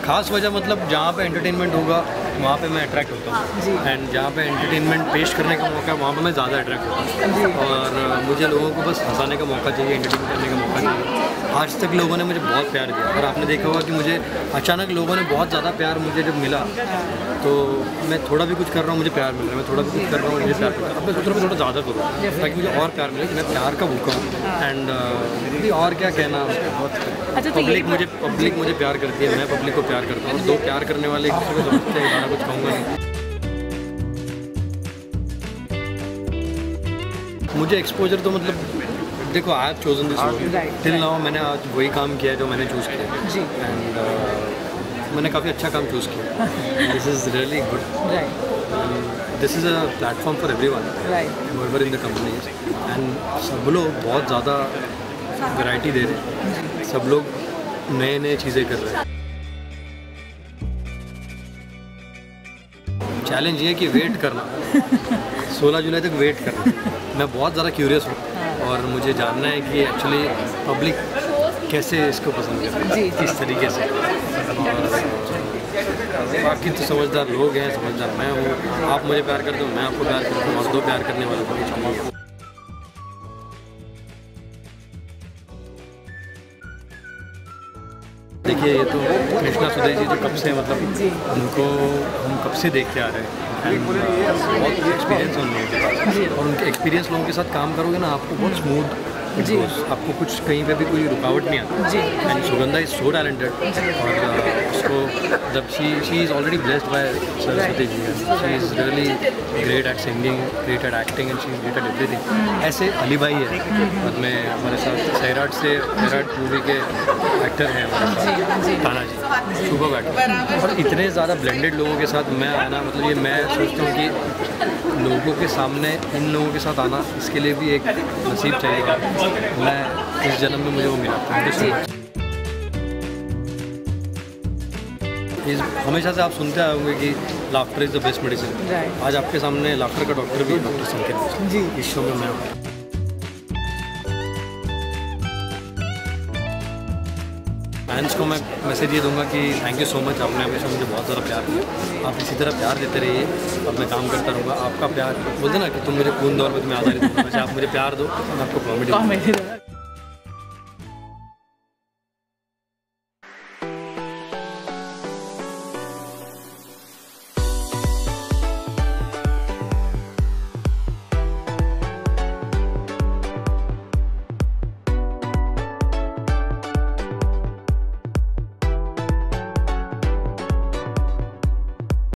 खास वजह मतलब जहाँ पे एंटरटेनमेंट होगा वहाँ पे मैं अट्रैक्ट होता हूँ, एंड जहाँ पे एंटरटेनमेंट पेश करने का मौका है वहाँ पे मैं ज़्यादा अट्रैक्ट होता हूँ। और मुझे लोगों को बस हंसाने का मौका चाहिए, एंटरटेन करने का मौका चाहिए। आज तक लोगों ने मुझे बहुत प्यार दिया, और आपने देखा होगा कि मुझे अचानक लोगों ने बहुत ज़्यादा प्यार मुझे जब मिला, तो मैं थोड़ा भी कुछ कर रहा हूँ मुझे प्यार मिल रहा है, मैं थोड़ा भी कुछ कर रहा हूँ मुझे प्यार मिल रहा है। अब मैं सोच रहा हूँ थोड़ा ज़्यादा करूँ ताकि मुझे और प्यार मिले, कि मैं प्यार का भूखा हूँ। एंड और क्या कहना, बहुत पब्लिक मुझे प्यार करती है, मैं पब्लिक को प्यार करता हूँ, दो प्यार करने वाले एक दूसरे को समझते हैं, ज़्यादा कुछ कहूँगा नहीं। मुझे एक्सपोजर तो मतलब देखो, I have chosen this role till now, मैंने आज वही काम किया है जो मैंने चूज़ किया, एंड मैंने काफ़ी अच्छा काम चूज़ किया। This is really good, this is a platform for everyone whoever in the companies, and सब लोग बहुत ज़्यादा वैरायटी दे रहे हैं, सब लोग नए चीज़ें कर रहे हैं। चैलेंज ये है कि वेट करना 16 जुलाई तक वेट करना। मैं बहुत ज़्यादा क्यूरियस हूँ और मुझे जानना है कि एक्चुअली पब्लिक कैसे इसको पसंद करती है, किस तरीके से। और बाकी तो समझदार लोग हैं, समझदार मैं हूँ, आप मुझे प्यार करते हो, मैं आपको प्यार करता हूँ, और दो प्यार करने वालों को चाहिए। देखिए, ये तो कृष्णा सुदेश जी तो कब से मतलब उनको हम कब से देखते आ रहे हैं, बहुत एक्सपीरियंस है उन लोगों के पास, और उनके एक्सपीरियंस लोगों के साथ काम करोगे ना आपको बहुत स्मूथ, आपको कुछ कहीं पे भी कोई रुकावट नहीं आती। And Sugandha is so talented, और उसको जब she is already blessed by Saraswati ji, she is really great at singing, great at acting, and she is great at everything. ऐसे अली भाई है बाद में हमारे साथ, सैराट मूवी के एक्टर हैं हमारे साथ, ताना जी, शुभ एक्टर, और इतने ज़्यादा ब्लेंडेड लोगों के साथ मैं आना, मतलब ये मैं सोचता हूँ कि लोगों के सामने इन लोगों के साथ आना, इसके लिए भी एक नसीब चाहिए। मैं इस जन्म में मुझे वो मिला था। हमेशा से आप सुनते आए होंगे कि laughter is the best medicine. आज आपके सामने लाफ्टर का डॉक्टर भी डॉक्टर संकेत जी इस शो में मैं हूँ। फैंस को मैं मैसेज ये दूंगा कि थैंक यू सो मच, आपने हमेशा मुझे बहुत ज़्यादा प्यार दिया, आप इसी तरह प्यार देते रहिए और मैं काम करता रहूँगा। आपका प्यार बोलते ना कि तुम मेरे खून दौर में तुम्हें आधा नहीं दूँगा, वैसे आप मुझे प्यार दो, मैं आपको कॉमेडी